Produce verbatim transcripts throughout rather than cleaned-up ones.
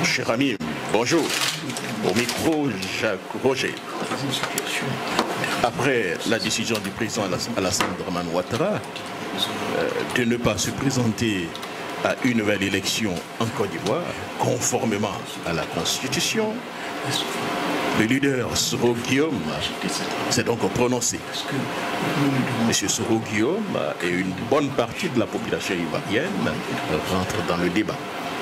Cher ami, bonjour. Au micro, Jacques Roger. Après la décision du président Alassane Dramane Ouattara euh, de ne pas se présenter à une nouvelle élection en Côte d'Ivoire, conformément à la Constitution, le leader Soro Guillaume s'est donc prononcé. Monsieur Soro Guillaume et une bonne partie de la population ivoirienne rentrent dans le débat.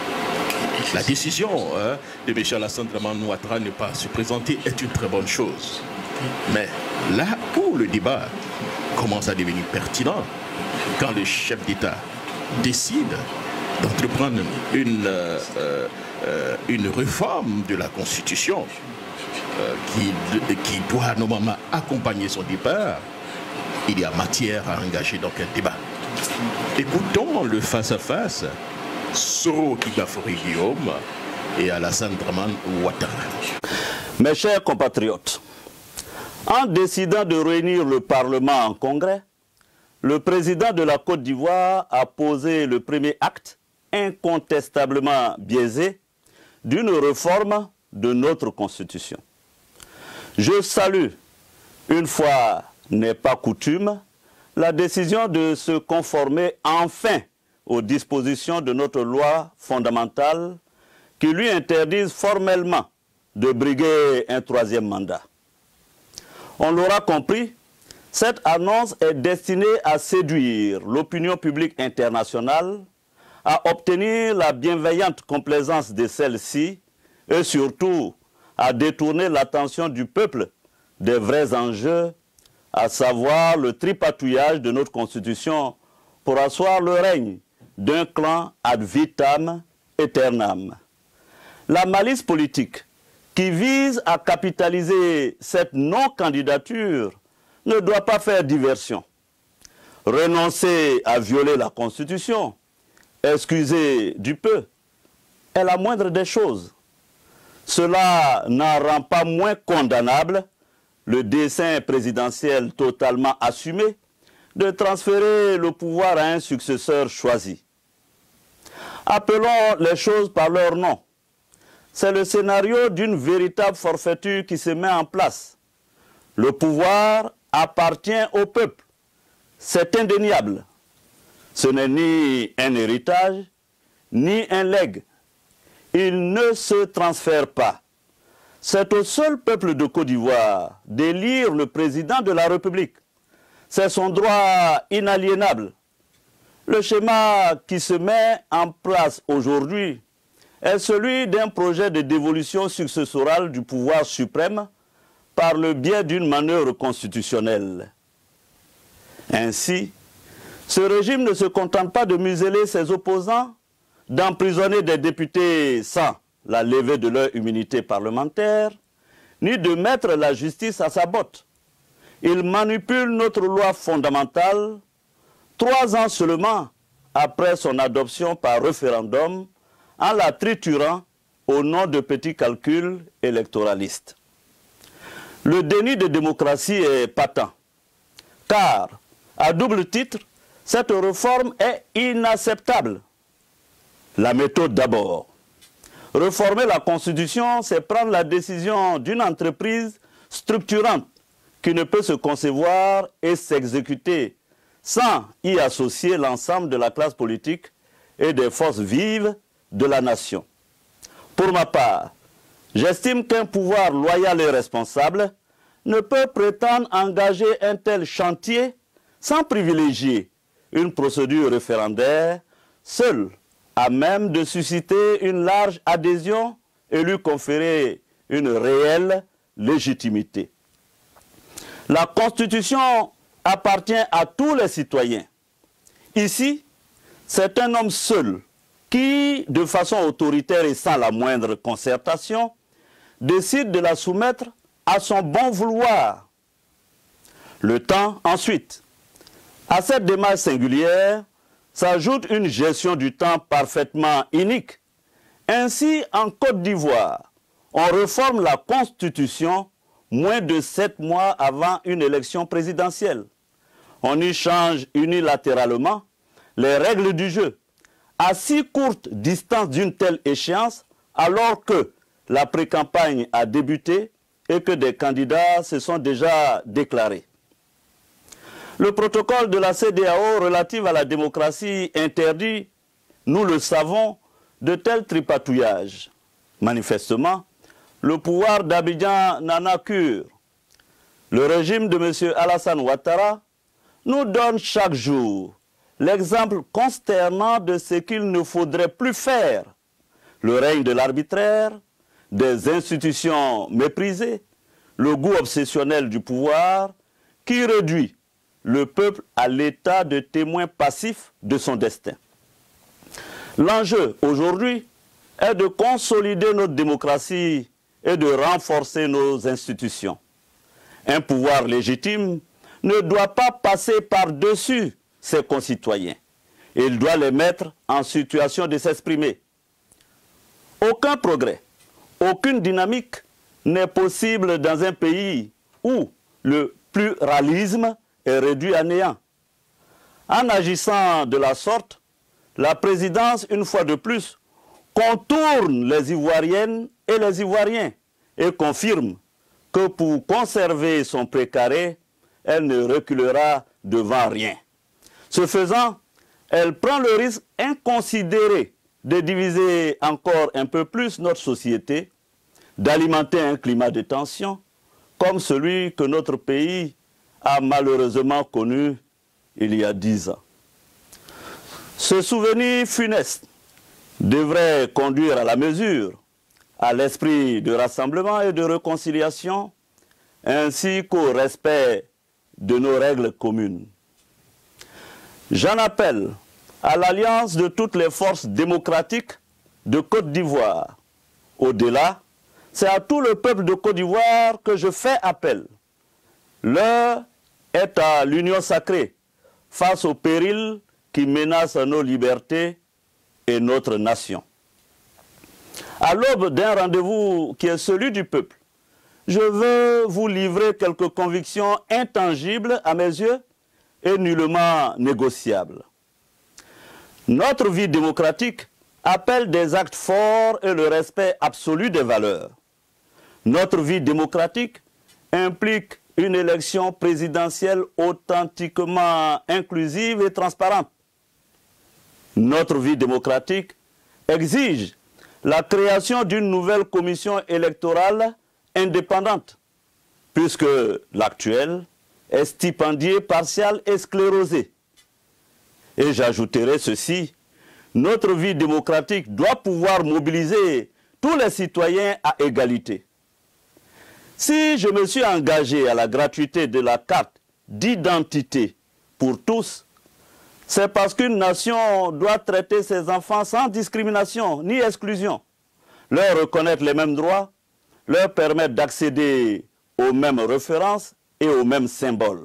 La décision hein, de M. Alassane Dramane Ouattara de ne pas se présenter est une très bonne chose. Mais là où le débat commence à devenir pertinent, quand le chef d'État décide d'entreprendre une, euh, euh, une réforme de la Constitution euh, qui, qui doit normalement accompagner son départ, il y a matière à engager donc un débat. Écoutons le face-à-face Soro Guillaume et Alassane Dramane Ouattara. Mes chers compatriotes, en décidant de réunir le Parlement en congrès, le président de la Côte d'Ivoire a posé le premier acte incontestablement biaisé d'une réforme de notre Constitution. Je salue, une fois n'est pas coutume, la décision de se conformer enfin aux dispositions de notre loi fondamentale qui lui interdisent formellement de briguer un troisième mandat. On l'aura compris, cette annonce est destinée à séduire l'opinion publique internationale, à obtenir la bienveillante complaisance de celle-ci et surtout à détourner l'attention du peuple des vrais enjeux, à savoir le tripatouillage de notre Constitution pour asseoir le règne d'un clan ad vitam aeternam. La malice politique qui vise à capitaliser cette non-candidature ne doit pas faire diversion. Renoncer à violer la Constitution, excuser du peu, est la moindre des choses. Cela n'en rend pas moins condamnable le dessein présidentiel totalement assumé de transférer le pouvoir à un successeur choisi. Appelons les choses par leur nom. C'est le scénario d'une véritable forfaiture qui se met en place. Le pouvoir appartient au peuple. C'est indéniable. Ce n'est ni un héritage, ni un legs. Il ne se transfère pas. C'est au seul peuple de Côte d'Ivoire d'élire le président de la République. C'est son droit inaliénable. Le schéma qui se met en place aujourd'hui est celui d'un projet de dévolution successorale du pouvoir suprême par le biais d'une manœuvre constitutionnelle. Ainsi, ce régime ne se contente pas de museler ses opposants, d'emprisonner des députés sans la levée de leur immunité parlementaire, ni de mettre la justice à sa botte. Il manipule notre loi fondamentale trois ans seulement après son adoption par référendum, en la triturant au nom de petits calculs électoralistes. Le déni de démocratie est patent, car, à double titre, cette réforme est inacceptable. La méthode d'abord. Réformer la Constitution, c'est prendre la décision d'une entreprise structurante qui ne peut se concevoir et s'exécuter sans y associer l'ensemble de la classe politique et des forces vives de la nation. Pour ma part, j'estime qu'un pouvoir loyal et responsable ne peut prétendre engager un tel chantier sans privilégier une procédure référendaire seule à même de susciter une large adhésion et lui conférer une réelle légitimité. La Constitution appartient à tous les citoyens. Ici, c'est un homme seul qui, de façon autoritaire et sans la moindre concertation, décide de la soumettre à son bon vouloir. Le temps, ensuite. À cette démarche singulière s'ajoute une gestion du temps parfaitement inique. Ainsi, en Côte d'Ivoire, on réforme la Constitution moins de sept mois avant une élection présidentielle. On y change unilatéralement les règles du jeu. À si courte distance d'une telle échéance, alors que la pré-campagne a débuté et que des candidats se sont déjà déclarés. Le protocole de la C E D E A O relatif à la démocratie interdit, nous le savons, de tels tripatouillages. Manifestement, le pouvoir d'Abidjan n'en a cure. Le régime de M. Alassane Ouattara nous donne chaque jour l'exemple consternant de ce qu'il ne faudrait plus faire. Le règne de l'arbitraire, des institutions méprisées, le goût obsessionnel du pouvoir qui réduit le peuple à l'état de témoin passif de son destin. L'enjeu aujourd'hui est de consolider notre démocratie et de renforcer nos institutions. Un pouvoir légitime ne doit pas passer par-dessus ses concitoyens. Il doit les mettre en situation de s'exprimer. Aucun progrès, aucune dynamique n'est possible dans un pays où le pluralisme est réduit à néant. En agissant de la sorte, la présidence, une fois de plus, contourne les Ivoiriennes et les Ivoiriens et confirme que pour conserver son précaré, elle ne reculera devant rien. Ce faisant, elle prend le risque inconsidéré de diviser encore un peu plus notre société, d'alimenter un climat de tension comme celui que notre pays a malheureusement connu il y a dix ans. Ce souvenir funeste devrait conduire à la mesure, à l'esprit de rassemblement et de réconciliation, ainsi qu'au respect de nos règles communes. J'en appelle à l'alliance de toutes les forces démocratiques de Côte d'Ivoire. Au-delà, c'est à tout le peuple de Côte d'Ivoire que je fais appel. L'heure est à l'union sacrée face aux périls qui menacent nos libertés et notre nation. À l'aube d'un rendez-vous qui est celui du peuple, je veux vous livrer quelques convictions intangibles à mes yeux et nullement négociables. Notre vie démocratique appelle des actes forts et le respect absolu des valeurs. Notre vie démocratique implique une élection présidentielle authentiquement inclusive et transparente. Notre vie démocratique exige la création d'une nouvelle commission électorale indépendante, puisque l'actuelle est stipendiée, partiale et sclérosée. Et j'ajouterai ceci, notre vie démocratique doit pouvoir mobiliser tous les citoyens à égalité. Si je me suis engagé à la gratuité de la carte d'identité pour tous, c'est parce qu'une nation doit traiter ses enfants sans discrimination ni exclusion, leur reconnaître les mêmes droits, leur permettre d'accéder aux mêmes références et aux mêmes symboles.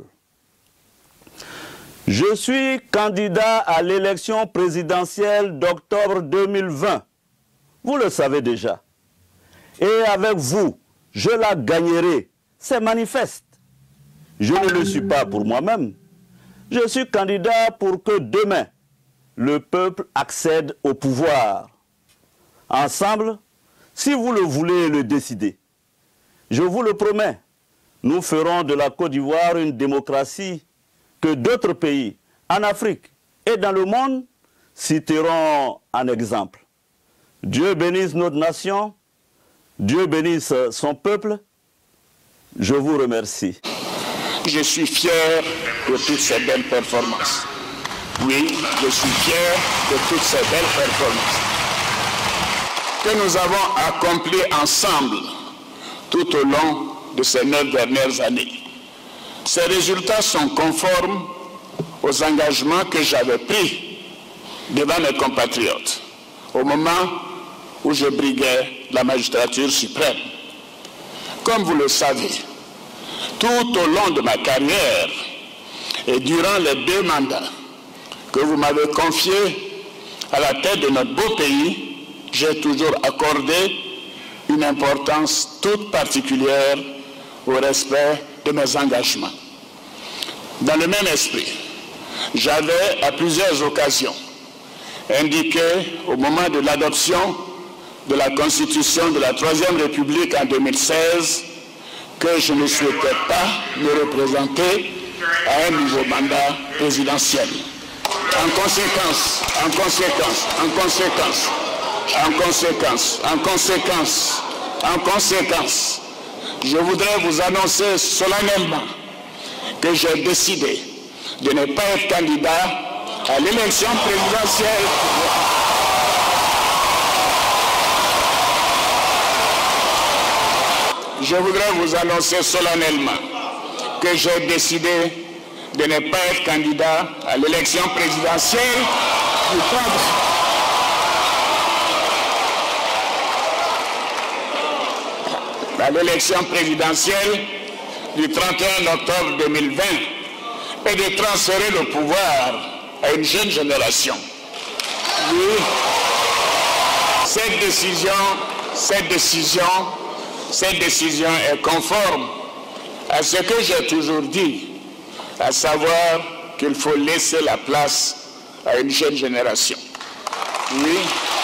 Je suis candidat à l'élection présidentielle d'octobre deux mille vingt. Vous le savez déjà. Et avec vous, je la gagnerai. C'est manifeste. Je ne le suis pas pour moi-même. Je suis candidat pour que demain, le peuple accède au pouvoir. Ensemble, si vous le voulez le décider, je vous le promets, nous ferons de la Côte d'Ivoire une démocratie que d'autres pays en Afrique et dans le monde citeront en exemple. Dieu bénisse notre nation, Dieu bénisse son peuple. Je vous remercie. Je suis fier de toutes ces belles performances. Oui, je suis fier de toutes ces belles performances que nous avons accomplies ensemble tout au long de ces neuf dernières années. Ces résultats sont conformes aux engagements que j'avais pris devant mes compatriotes au moment où je briguais la magistrature suprême. Comme vous le savez, tout au long de ma carrière et durant les deux mandats que vous m'avez confiés à la tête de notre beau pays, j'ai toujours accordé une importance toute particulière au respect de mes engagements. Dans le même esprit, j'avais à plusieurs occasions indiqué au moment de l'adoption de la Constitution de la Troisième République en deux mille seize que je ne souhaitais pas me représenter à un nouveau mandat présidentiel. En conséquence, en conséquence, en conséquence, en conséquence, en conséquence, en conséquence, je voudrais vous annoncer solennellement que j'ai décidé de ne pas être candidat à l'élection présidentielle. Je voudrais vous annoncer solennellement que j'ai décidé de ne pas être candidat à l'élection présidentielle du trente. À l'élection présidentielle du trente et un octobre deux mille vingt et de transférer le pouvoir à une jeune génération. Oui, cette décision, cette décision, cette décision est conforme à ce que j'ai toujours dit, à savoir qu'il faut laisser la place à une jeune génération. Oui.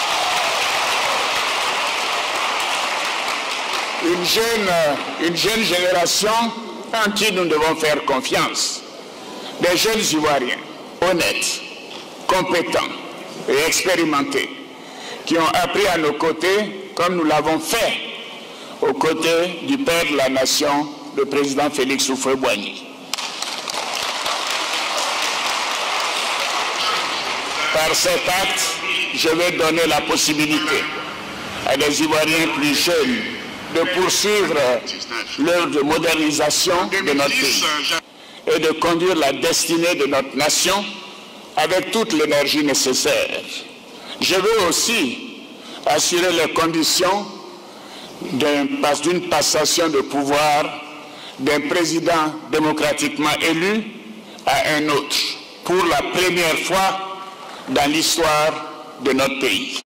Une jeune, une jeune génération en qui nous devons faire confiance. Des jeunes Ivoiriens, honnêtes, compétents et expérimentés, qui ont appris à nos côtés, comme nous l'avons fait, aux côtés du père de la nation, le président Félix Houphouët-Boigny. Par cet acte, je vais donner la possibilité à des Ivoiriens plus jeunes de poursuivre l'œuvre de modernisation de notre pays et de conduire la destinée de notre nation avec toute l'énergie nécessaire. Je veux aussi assurer les conditions d'une passation de pouvoir d'un président démocratiquement élu à un autre, pour la première fois dans l'histoire de notre pays.